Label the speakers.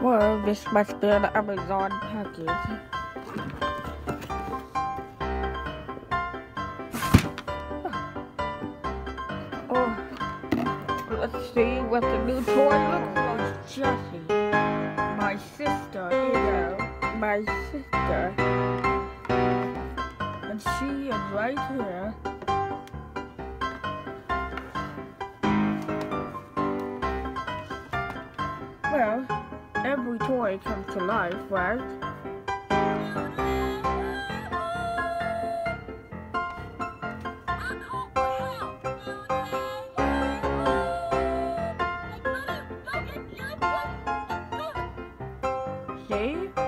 Speaker 1: Well, this must be an Amazon package. Oh, let's see what the new toy looks like. Jessie, my sister, my sister. And she is right here. Well, every toy comes to life, right? See?